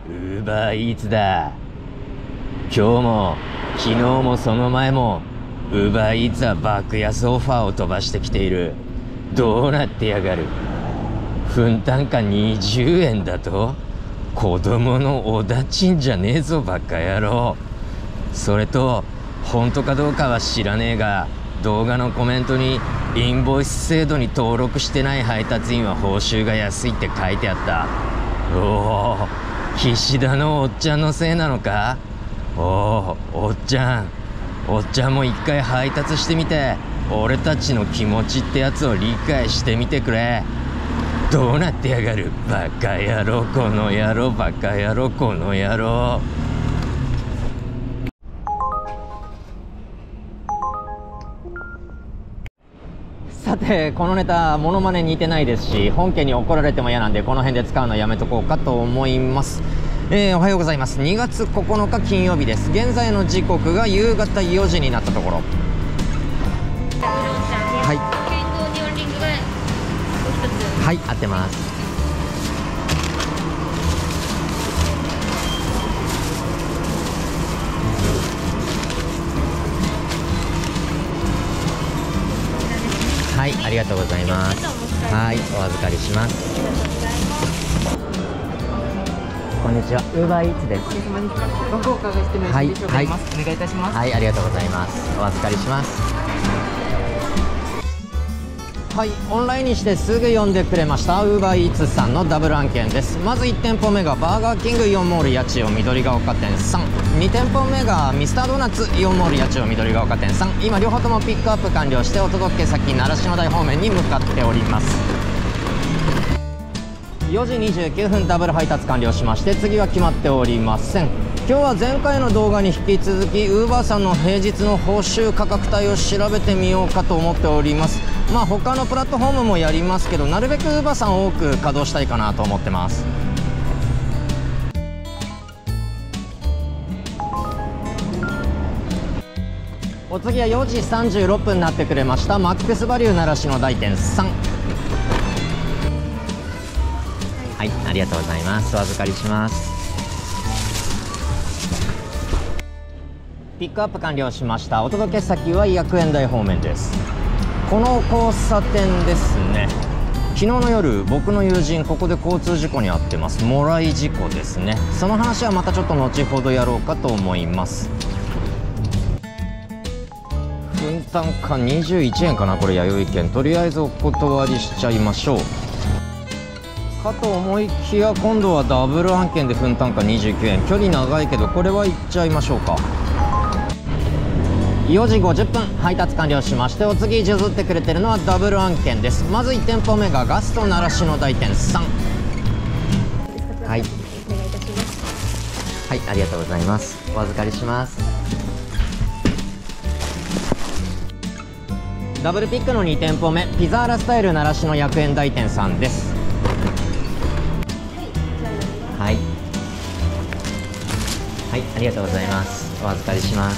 ウーバーイーツだ。今日も昨日もその前もウーバーイーツは爆安オファーを飛ばしてきている。どうなってやがる。分単価20円だと。子供のおだちんじゃねえぞバカ野郎。それと本当かどうかは知らねえが、動画のコメントにインボイス制度に登録してない配達員は報酬が安いって書いてあった。おお、岸田のおっちゃんのせいなのか。おお、おっちゃんも一回配達してみて、俺たちの気持ちってやつを理解してみてくれ。どうなってやがるバカ野郎この野郎、バカ野郎この野郎。さて、このネタモノマネ似てないですし、本家に怒られても嫌なんで、この辺で使うのやめとこうかと思います。おはようございます。2月9日金曜日です。現在の時刻が夕方4時になったところ。はい、はい、合ってます。はい、ありがとうございます。はい、お預かりします。こんにちは、ウーバーイーツです。 番号をお伺いしてもよろしいでしょうか。お願いいたします。 はい、ありがとうございます。お預かりします。はい、オンラインにしてすぐ呼んでくれましたウーバーイーツさんのダブル案件です。まず1店舗目がバーガーキングイオンモール八千代緑ヶ丘店3、2店舗目がミスタードーナツイオンモール八千代緑ヶ丘店3。今両方ともピックアップ完了して、お届け先習志野台方面に向かっております。4時29分ダブル配達完了しまして、次は決まっておりません。今日は前回の動画に引き続きウーバーさんの平日の報酬価格帯を調べてみようかと思っております。まあ他のプラットフォームもやりますけど、なるべくウーバーさん多く稼働したいかなと思ってます。お次は4時36分になってくれましたマックスバリュー習志野台店3。はい、ありがとうございます。お預かりします。ピックアップ完了しました。お届け先は薬園台方面です。この交差点ですね。昨日の夜、僕の友人ここで交通事故に遭ってます。もらい事故ですね。その話はまたちょっと後ほどやろうかと思います。分単価21円かな、これ弥生券。とりあえずお断りしちゃいましょうかと思いきや、今度はダブル案件で分単価29円。距離長いけどこれは行っちゃいましょうか。4時50分配達完了しまして、お次譲ってくれてるのはダブル案件です。まず1店舗目がガスト習志野台店3。はい、 お願いいたします。 はい、ありがとうございます。お預かりします。ダブルピックの2店舗目、ピザーラスタイル習志野薬園台店3です。はい、はい、ありがとうございます。お預かりします。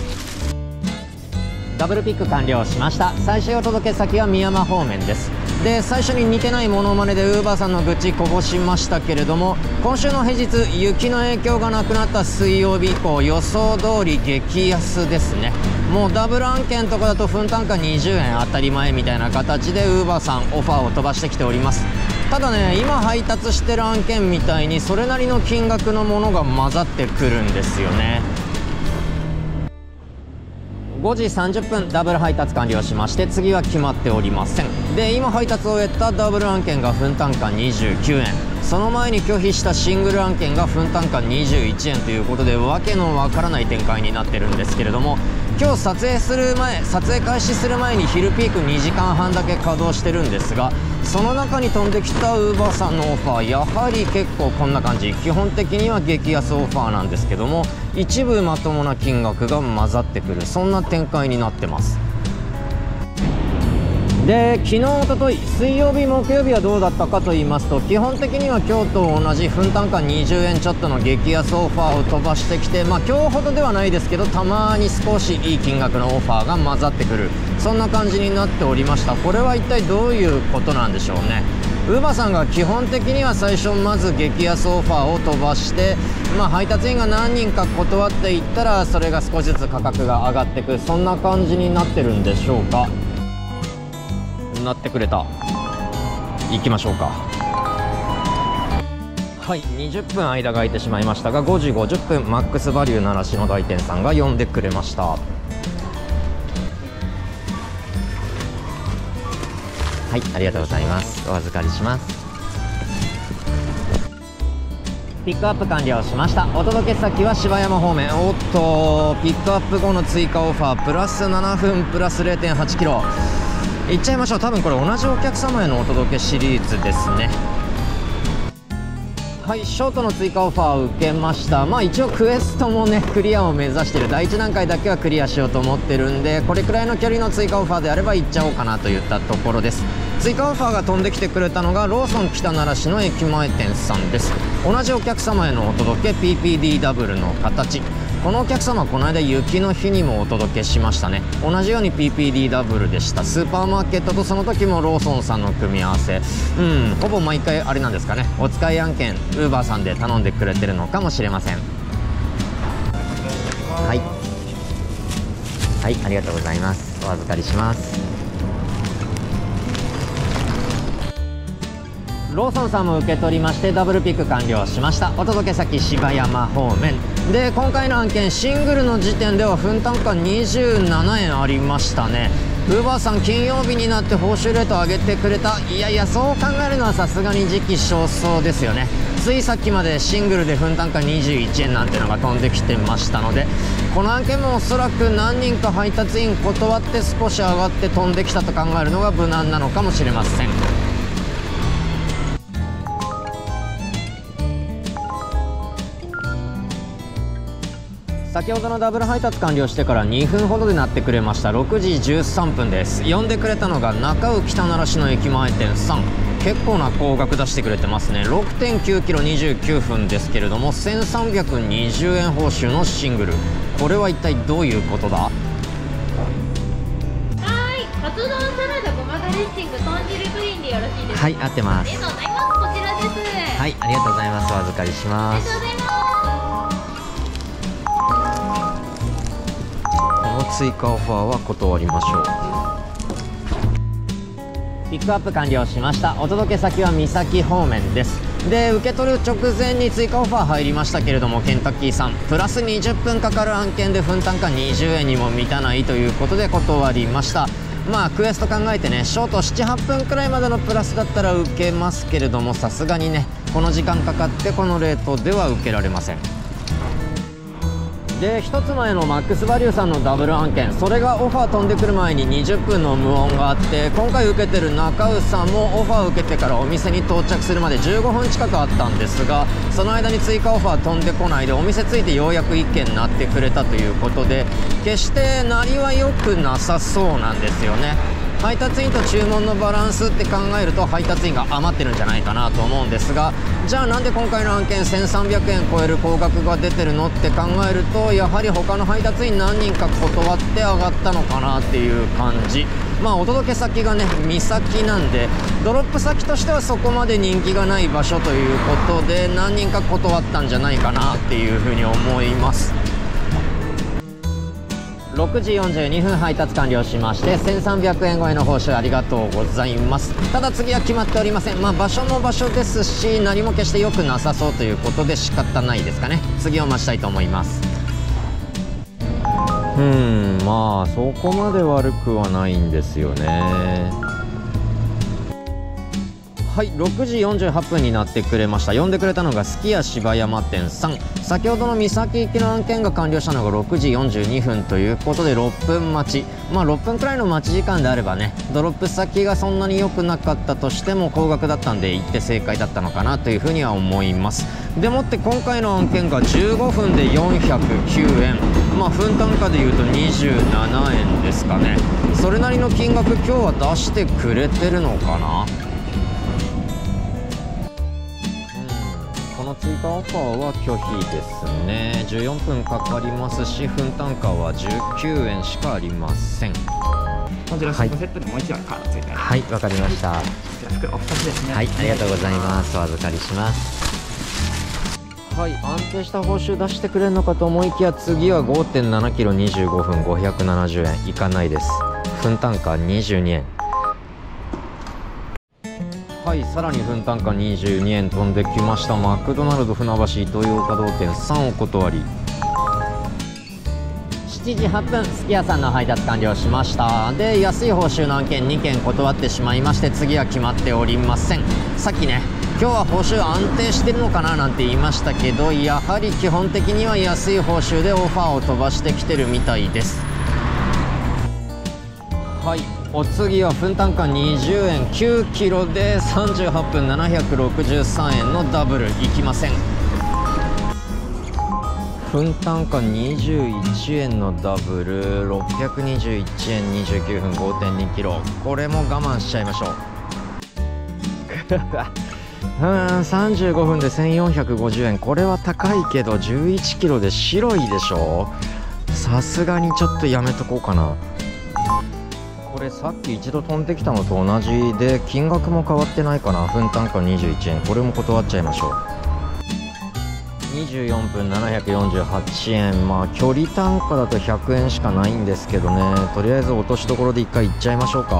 ダブルピック完了しました。最終お届け先は宮山方面です。で、最初に似てないモノマネでウーバーさんの愚痴こぼしましたけれども、今週の平日雪の影響がなくなった水曜日以降、予想通り激安ですね。もうダブル案件とかだと分単価20円当たり前みたいな形でウーバーさんオファーを飛ばしてきております。ただね、今配達してる案件みたいにそれなりの金額のものが混ざってくるんですよね。5時30分ダブル配達完了しまして、次は決まっておりません。で、今配達を終えたダブル案件が分単価29円、その前に拒否したシングル案件が分単価21円ということで、わけのわからない展開になってるんですけれども、今日撮影開始する前に昼ピーク2時間半だけ稼働してるんですが、その中に飛んできたウーバーさんのオファー、やはり結構こんな感じ。基本的には激安オファーなんですけども、一部まともな金額が混ざってくる、そんな展開になってます。5 で昨日、おととい、水曜日、木曜日はどうだったかと言いますと、基本的には今日と同じ分単価20円ちょっとの激安オファーを飛ばしてきて、今日ほどではないですけど、たまに少しいい金額のオファーが混ざってくる、そんな感じになっておりました。これは一体どういうことなんでしょうね。ウーバーさんが基本的には最初まず激安オファーを飛ばして、配達員が何人か断っていったら、それが少しずつ価格が上がっていく、そんな感じになってるんでしょうか。なってくれた。行きましょうか。はい、20分間が空いてしまいましたが、5時50分マックスバリュー習志野大店さんが呼んでくれました。はい、ありがとうございます。お預かりします。ピックアップ完了しました。お届け先は芝山方面。おっと、ピックアップ後の追加オファープラス7分プラス 0.8 キロいっちゃいましょう。多分これ同じお客様へのお届けシリーズですね。はい、ショートの追加オファーを受けました。一応クエストもねクリアを目指している、第1段階だけはクリアしようと思ってるんで、これくらいの距離の追加オファーであれば行っちゃおうかなといったところです。追加オファーが飛んできてくれたのがローソン北習志野駅前店さんです。同じお客様へのお届け PPD ダブルの形。このお客様、この間雪の日にもお届けしましたね。同じように PPD ダブルでした。スーパーマーケットとその時もローソンさんの組み合わせ、ほぼ毎回あれなんですかね、お使い案件ウーバーさんで頼んでくれてるのかもしれません。はい、はい、ありがとうございます。お預かりします。ローソンさんも受け取りまして、ダブルピック完了しました。お届け先芝山方面で、今回の案件シングルの時点では分単価27円ありましたね。ウーバーさん金曜日になって報酬レート上げてくれた。いやいや、そう考えるのはさすがに時期尚早ですよね。ついさっきまでシングルで分単価21円なんてのが飛んできてましたので、この案件もおそらく何人か配達員断って少し上がって飛んできたと考えるのが無難なのかもしれません。先ほどのダブル配達完了してから2分ほどでなってくれました。6時13分です。呼んでくれたのが中尾北習志野駅前店さん。結構な高額出してくれてますね。 6.9 キロ29分ですけれども、1320円報酬のシングル。これは一体どういうことだ。 カツ丼サラダごまドレッシング豚汁プリンでよろしいですか。 はい、合ってます。 ありがとうございます。こちらです。 はい、ありがとうございます。お預かりします。 ありがとうございます。 この追加オファーは断りましょう。ピックアップ完了しました。お届け先は三崎方面です。で、受け取る直前に追加オファー入りましたけれども、ケンタッキーさんプラス20分かかる案件で分単価20円にも満たないということで断りました。クエスト考えてね、ショート 7,8 分くらいまでのプラスだったら受けますけれども、さすがにねこの時間かかってこのレートでは受けられません。で、1つ前のマックスバリューさんのダブル案件、それがオファー飛んでくる前に20分の無音があって、今回受けてる中尾さんもオファー受けてからお店に到着するまで15分近くあったんですが、その間に追加オファー飛んでこないで、お店着いてようやく1件鳴ってくれたということで、決して鳴りは良くなさそうなんですよね。配達員と注文のバランスって考えると配達員が余ってるんじゃないかなと思うんですが、じゃあなんで今回の案件1300円超える高額が出てるのって考えると、やはり他の配達員何人か断って上がったのかなっていう感じ。お届け先がね三崎なんで、ドロップ先としてはそこまで人気がない場所ということで、何人か断ったんじゃないかなっていうふうに思います。6時42分配達完了しまして、1300円超えの報酬ありがとうございます。ただ次は決まっておりません。場所も場所ですし、何も決して良くなさそうということで仕方ないですかね。次を待ちたいと思います。そこまで悪くはないんですよね。 はい、6時48分になってくれました。呼んでくれたのがすき家柴山店さん。先ほどの三崎行きの案件が完了したのが6時42分ということで6分待ち。6分くらいの待ち時間であればね、ドロップ先がそんなに良くなかったとしても高額だったんで行って正解だったのかなというふうには思います。でもって今回の案件が15分で409円、分単価でいうと27円ですかね。それなりの金額今日は出してくれてるのかな。この追加オファーは拒否ですね。14分かかりますし、分単価は19円しかありません。 こちら食セットでもう1枚カードついてます。 はい、わかりました。 こちら服お2つですね。 はい、ありがとうございます。お預かりします。はい、安定した報酬出してくれるのかと思いきや、次は 5.7 キロ25分570円いかないです。分単価22円。はい、さらに分単価22円飛んできました。マクドナルド船橋イトーヨーカドー店3お断り。7時8分、すき家さんの配達完了しました。で、安い報酬の案件2件断ってしまいまして、次は決まっておりません。さっきね、今日は報酬安定してるのかななんて言いましたけど、やはり基本的には安い報酬でオファーを飛ばしてきてるみたいです。はい、お次は分単価20円9キロで38分763円のダブルいきません。分単価21円のダブル621円29分 5.2 キロ、これも我慢しちゃいましょう。35分で1450円、これは高いけど11キロで白いでしょ。さすがにちょっとやめとこうかな。これさっき一度飛んできたのと同じで金額も変わってないかな。分単価21円、これも断っちゃいましょう。24分748円、距離単価だと100円しかないんですけどね、とりあえず落としどころで1回いっちゃいましょうか。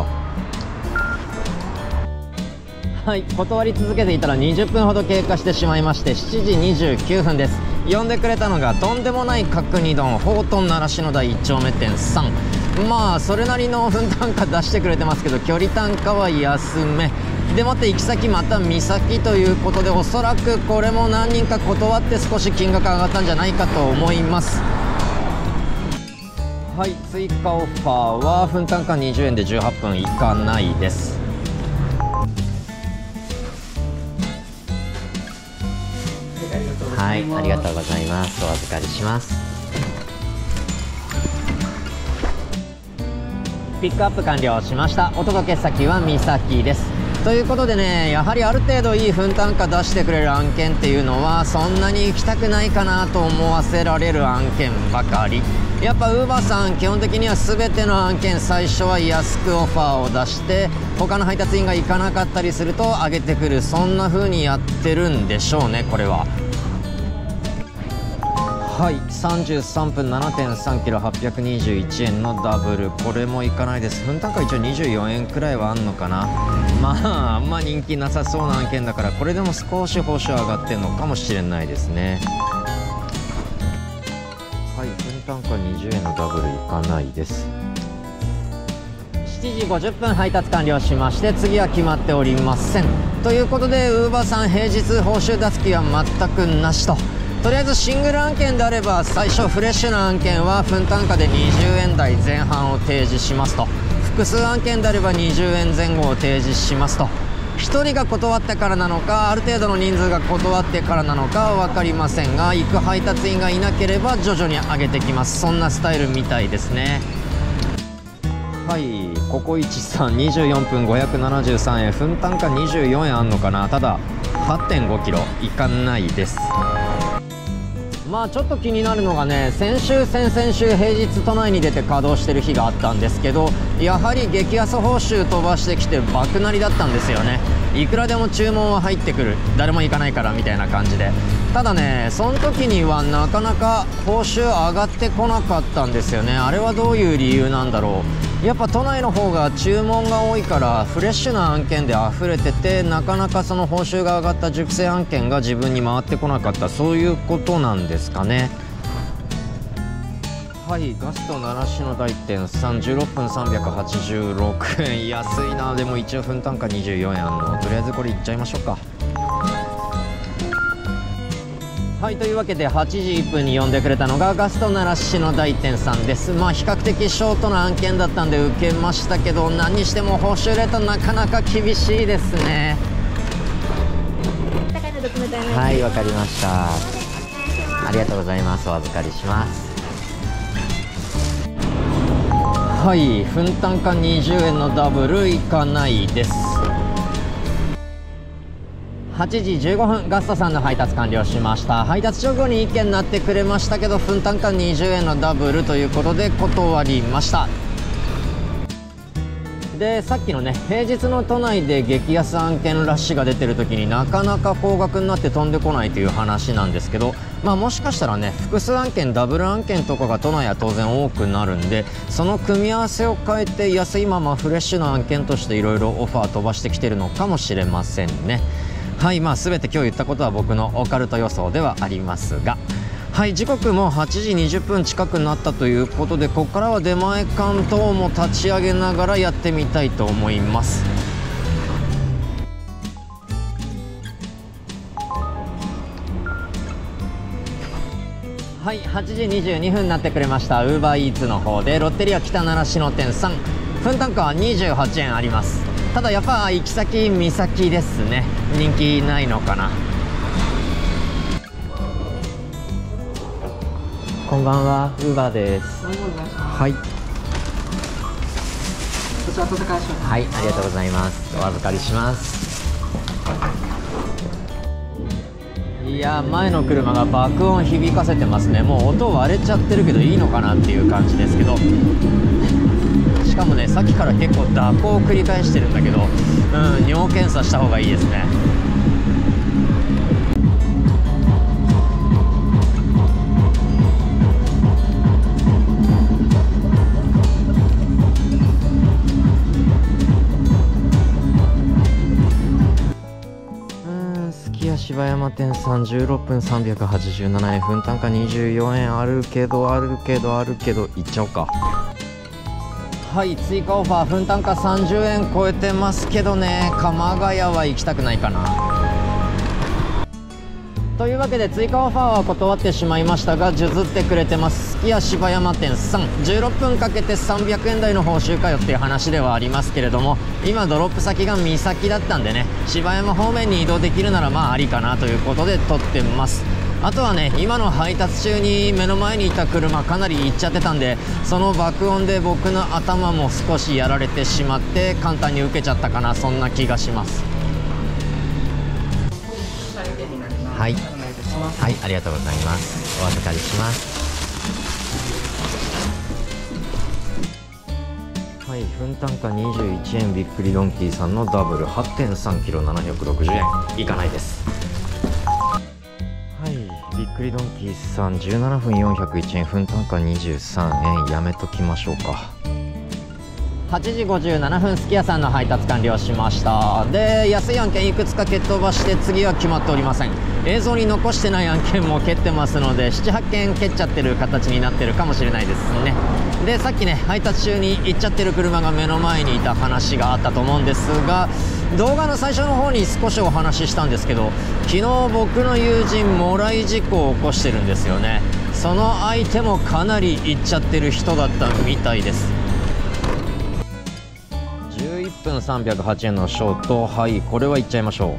はい、断り続けていたら20分ほど経過してしまいまして、7時29分です。呼んでくれたのがとんでもない角煮丼ほうとん習志野台1丁目店3。それなりの分単価出してくれてますけど、距離単価は安めでもって行き先また三崎ということで、おそらくこれも何人か断って少し金額上がったんじゃないかと思います。はい、追加オファーは分単価20円で18分いかないです。はい、ありがとうございます。お預かりします。ピックアップ完了しました。お届け先は三崎です。ということでね、やはりある程度いい分単価出してくれる案件っていうのはそんなに行きたくないかなと思わせられる案件ばかり。やっぱウーバーさん基本的には全ての案件最初は安くオファーを出して他の配達員が行かなかったりすると上げてくる、そんな風にやってるんでしょうね、これは。はい、33分 7.3 キロ821円のダブル、これもいかないです。分単価一応24円くらいはあんのかな。あんま人気なさそうな案件だから、これでも少し報酬上がってるのかもしれないですね。はい、分単価20円のダブルいかないです。7時50分配達完了しまして、次は決まっておりません。ということでウーバーさん平日報酬出す気は全くなしと。とりあえずシングル案件であれば最初フレッシュな案件は分単価で20円台前半を提示しますと、複数案件であれば20円前後を提示しますと。1人が断ってからなのか、ある程度の人数が断ってからなのかは分かりませんが、行く配達員がいなければ徐々に上げてきます。そんなスタイルみたいですね。はい、ココイチさん24分573円、分単価24円あんのかな。ただ 8.5 キロいかないです。ちょっと気になるのがね、先週先々週平日都内に出て稼働してる日があったんですけど、やはり激安報酬飛ばしてきて爆鳴りだったんですよね。いくらでも注文は入ってくる、誰も行かないからみたいな感じで。ただね、その時にはなかなか報酬上がってこなかったんですよね。あれはどういう理由なんだろう。やっぱ都内の方が注文が多いからフレッシュな案件で溢れてて、なかなかその報酬が上がった熟成案件が自分に回ってこなかった、そういうことなんですかね。 はい、ガスト習志野大店3、16分386円。安いな。でも一応分単価24円あんの。とりあえずこれいっちゃいましょうか。はい、というわけで8時1分に呼んでくれたのがガスト習志野大店さんです。まあ比較的ショートな案件だったんで受けましたけど、何にしても報酬レートなかなか厳しいですね。はい、わかりました。ありがとうございます。お預かりします。はい、分単価20円のダブルいかないです。8時15分、ガストさんの配達完了しました。配達直後に意見になってくれましたけど、分単価20円のダブルということで断りました。で、さっきのね、平日の都内で激安案件ラッシュが出てる時になかなか高額になって飛んでこないという話なんですけど、まあもしかしたらね、複数案件、ダブル案件とかが都内は当然多くなるんで、その組み合わせを変えて安いままフレッシュな案件としていろいろオファー飛ばしてきてるのかもしれませんね。はい、まあ全て今日言ったことは僕のオカルト予想ではありますが、はい、時刻も8時20分近くなったということで、ここからは出前館等も立ち上げながらやってみたいと思います。はい、8時22分になってくれました。ウーバーイーツの方でロッテリア北習志野店さん、分単価は28円あります。ただやっぱ行き先三崎ですね。人気ないのかな。こんばんは、ウーバーです。はい。こちらお預かりします。 はい、ありがとうございます。お預かりします。いや、前の車が爆音響かせてますね。もう音割れちゃってるけどいいのかなっていう感じですけど。しかもね、さっきから結構蛇行を繰り返してるんだけど、尿検査した方がいいですね。すき家柴山店3、16分387円。分単価24円あるけどいっちゃおうか。はい、追加オファー分単価30円超えてますけどね、鎌ヶ谷は行きたくないかな。というわけで追加オファーは断ってしまいましたが、譲ってくれてます。すき家柴山店3、16分かけて300円台の報酬かよっていう話ではありますけれども、今ドロップ先が三崎だったんでね、柴山方面に移動できるならまあありかなということで取ってます。あとはね、今の配達中に目の前にいた車かなり行っちゃってたんで、その爆音で僕の頭も少しやられてしまって簡単に受けちゃったかな、そんな気がします。はい、はい、ありがとうございます。お預かりします。はい、分単価21円、びっくりドンキーさんのダブル 8.3 キロ760円いかないです。はい、びっくりドンキーさん17分401円、分単価23円やめときましょうか。8時57分、すき家さんの配達完了しました。で、安い案件いくつか蹴っ飛ばして次は決まっておりません。映像に残してない案件も蹴ってますので 7、8件蹴っちゃってる形になってるかもしれないですね。で、さっきね、配達中に行っちゃってる車が目の前にいた話があったと思うんですが、動画の最初の方に少しお話ししたんですけど、昨日僕の友人もらい事故を起こしてるんですよね。その相手もかなり行っちゃってる人だったみたいです。11分308円のショート、はい、これはいっちゃいましょう。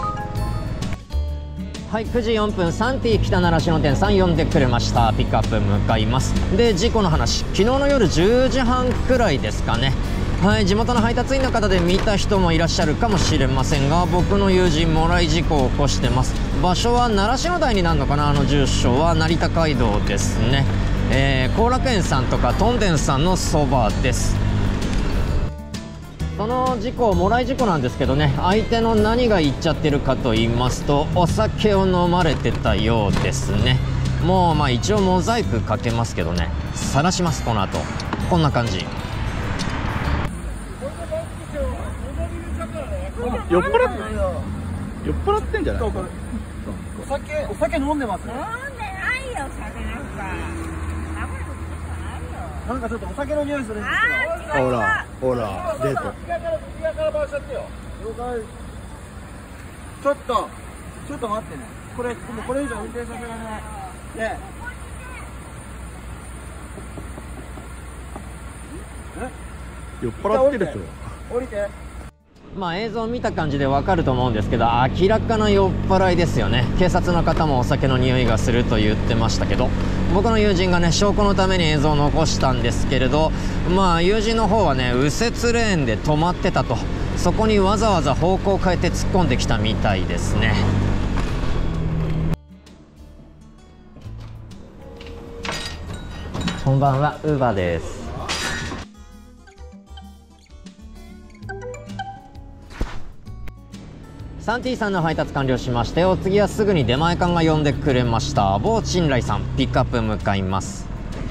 はい、9時4分、サンティ北習志野店さん呼んでくれました。ピックアップ向かいます。で、事故の話、昨日の夜10時半くらいですかね。はい、地元の配達員の方で見た人もいらっしゃるかもしれませんが、僕の友人もらい事故を起こしてます。場所は習志野台になるのかな。住所は成田街道ですね。後楽園さんとかトンデンさんのそばです。その事故、もらい事故なんですけどね、相手の何が言っちゃってるかと言いますと、お酒を飲まれてたようですね。もうまあ一応モザイクかけますけどね、晒します。この後こんな感じ。 酔っ払ってんじゃない？お酒飲んでます？ 飲んでないよ、酒なんか。 なんかちょっとお酒の匂いするんですけど。ほらほらデート。ちょっと待ってね。これ以上運転させられない。ねえ。酔っ払ってるでしょ。降りて。 まあ映像を見た感じでわかると思うんですけど、明らかな酔っ払いですよね。警察の方もお酒の匂いがすると言ってましたけど、僕の友人がね証拠のために映像を残したんですけれど、まあ友人の方はね右折レーンで止まってたと、そこにわざわざ方向を変えて突っ込んできたみたいですね。こんばんは、ウーバーです。サンティさんの配達完了しまして、お次はすぐに出前館が呼んでくれました。某陳来さん、ピックアップ向かいます。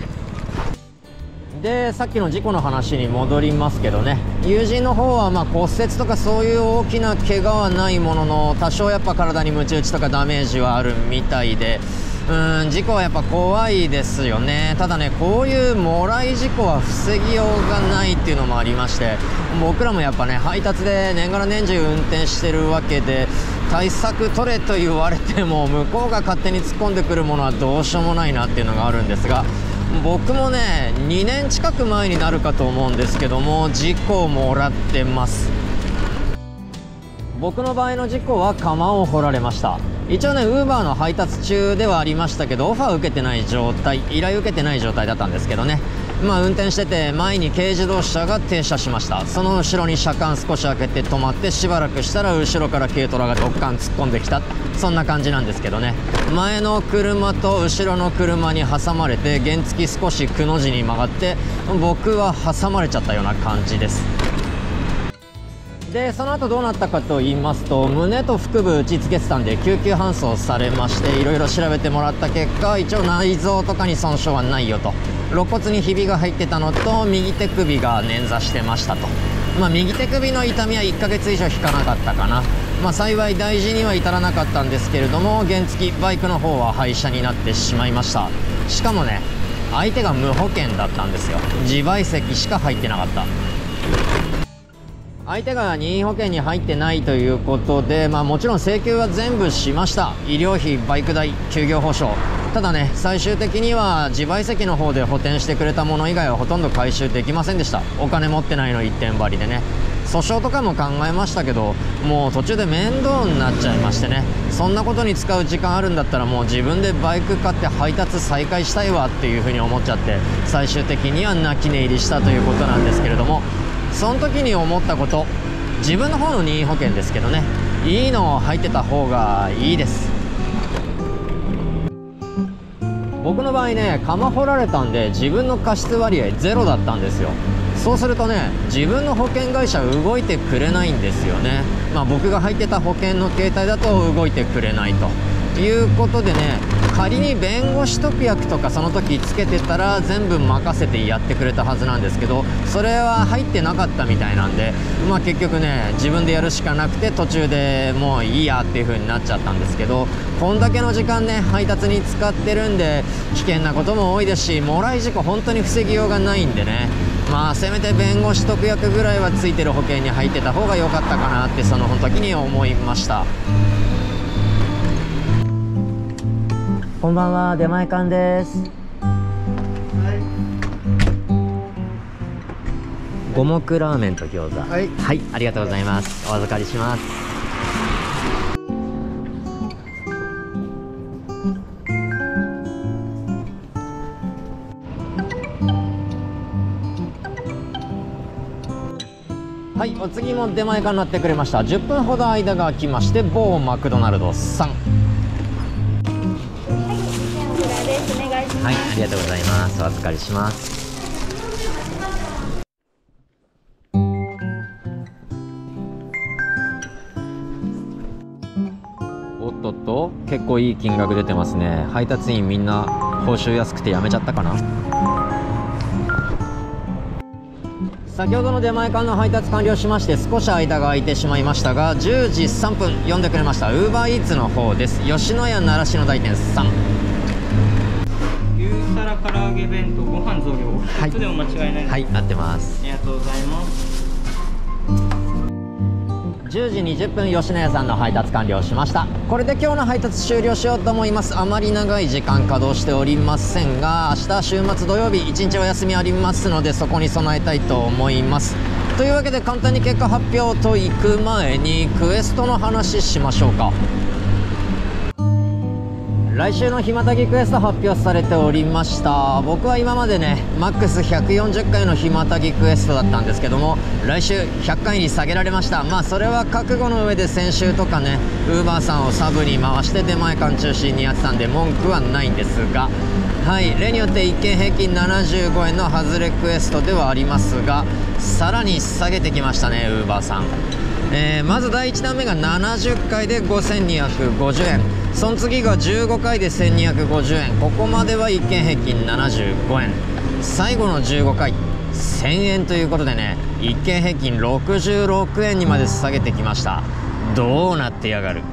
でさっきの事故の話に戻りますけどね、友人の方はまあ骨折とかそういう大きな怪我はないものの、多少やっぱ体にムチ打ちとかダメージはあるみたいで、事故はやっぱ怖いですよね。ただね、こういうもらい事故は防ぎようがないっていうのもありまして、僕らもやっぱね配達で年がら年中運転してるわけで、対策取れと言われても向こうが勝手に突っ込んでくるものはどうしようもないなっていうのがあるんですが、僕もね2年近く前になるかと思うんですけども事故をもらってます。僕の場合の事故は釜を掘られました。一応ねウーバーの配達中ではありましたけど、オファー受けてない状態、依頼受けてない状態だったんですけどね、まあ運転してて前に軽自動車が停車しました。その後ろに車間少し開けて止まって、しばらくしたら後ろから軽トラがドッカン突っ込んできた、そんな感じなんですけどね、前の車と後ろの車に挟まれて原付少しくの字に曲がって、僕は挟まれちゃったような感じです。でその後どうなったかと言いますと、胸と腹部打ちつけてたんで救急搬送されまして、いろいろ調べてもらった結果、一応内臓とかに損傷はないよと、肋骨にひびが入ってたのと右手首が捻挫してましたと。まあ右手首の痛みは1ヶ月以上引かなかったかな。まあ幸い大事には至らなかったんですけれども、原付バイクの方は廃車になってしまいました。しかもね相手が無保険だったんですよ。自賠責しか入ってなかった。相手が任意保険に入ってないということで、まあ、もちろん請求は全部しました。医療費、バイク代、休業保証。ただね最終的には自賠責の方で補填してくれたもの以外はほとんど回収できませんでした。お金持ってないの一点張りでね。訴訟とかも考えましたけど、もう途中で面倒になっちゃいましてね、そんなことに使う時間あるんだったらもう自分でバイク買って配達再開したいわっていうふうに思っちゃって、最終的には泣き寝入りしたということなんですけれども、その時に思ったこと、自分の方の任意保険ですけどね、いいの入ってた方がいいです。僕の場合ね釜掘られたんで自分の過失割合ゼロだったんですよ。そうするとね自分の保険会社動いてくれないんですよね。まあ僕が入ってた保険の携帯だと動いてくれないということでね、仮に弁護士特約とかその時つけてたら全部任せてやってくれたはずなんですけど、それは入ってなかったみたいなんで、まあ結局ね自分でやるしかなくて途中でもういいやっていう風になっちゃったんですけど、こんだけの時間ね配達に使ってるんで危険なことも多いですし、もらい事故本当に防ぎようがないんでね、まあせめて弁護士特約ぐらいはついてる保険に入ってた方が良かったかなってその時に思いました。こんばんは、出前館です。五目ラーメンと餃子。はい、はい、ありがとうございます。お預かりします。はい、お次も出前館になってくれました。10分ほど間が空きまして、某マクドナルドさん。はい、ありがとうございます。お預かりします。おっとっと、結構いい金額出てますね。配達員みんな報酬安くてやめちゃったかな。先ほどの出前館の配達完了しまして少し間が空いてしまいましたが、10時3分呼んでくれました UberEats の方です。吉野家習志野大店さん。 牛皿から唐揚げ弁当、ご飯増量、お一つでも間違いないです。 はい、合ってます。 ありがとうございます。 10時20分、吉野家さんの配達完了しました。これで今日の配達終了しようと思います。あまり長い時間稼働しておりませんが、明日週末土曜日1日お休みありますので、そこに備えたいと思います。というわけで簡単に結果発表と行く前にクエストの話しましょうか。来週のひまたぎクエスト発表されておりました。僕は今までねマックス140回のひまたぎクエストだったんですけども、来週100回に下げられました。まあそれは覚悟の上で先週とかねウーバーさんをサブに回して出前館中心にやってたんで文句はないんですが、はい、例によって1件平均75円の外れクエストではありますが、さらに下げてきましたねウーバーさん。まず第1弾目が70回で5250円、その次が15回で1250円、ここまでは1件平均75円、最後の15回1000円ということでね1件平均66円にまで下げてきました。どうなってやがる。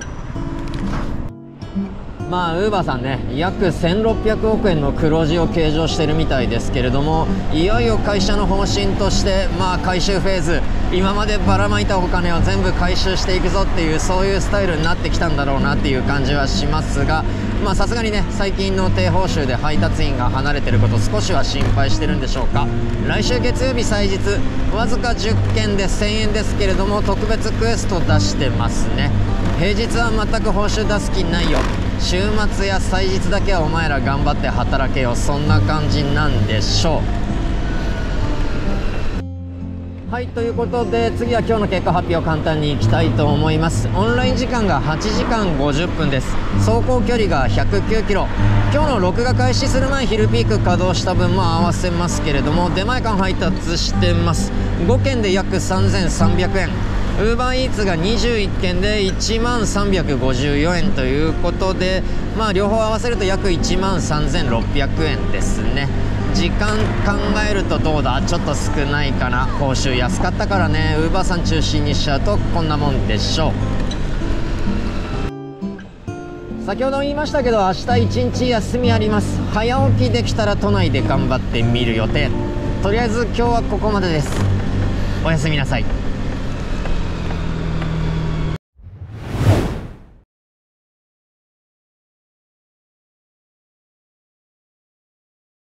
まあウーバーさんね約1600億円の黒字を計上してるみたいですけれども、いよいよ会社の方針としてまあ回収フェーズ、今までばらまいたお金を全部回収していくぞっていうそういうスタイルになってきたんだろうなっていう感じはしますが、まあさすがにね最近の低報酬で配達員が離れてること少しは心配してるんでしょうか。来週月曜日祭日わずか10件で1000円ですけれども特別クエスト出してますね。平日は全く報酬出す気ないよ、週末や祭日だけはお前ら頑張って働けよ、そんな感じなんでしょう。はい、ということで次は今日の結果発表簡単にいきたいと思います。オンライン時間が8時間50分です。走行距離が109キロ。今日の録画開始する前昼ピーク稼働した分も合わせますけれども、出前館配達してます。5件で約3300円、ウーバーイーツが21件で1万354円ということで、まあ両方合わせると約1万3600円ですね。時間考えるとどうだ、ちょっと少ないかな。報酬安かったからねウーバーさん中心にしちゃうとこんなもんでしょう。先ほど言いましたけど明日1日休みあります。早起きできたら都内で頑張ってみる予定。とりあえず今日はここまでです。おやすみなさい。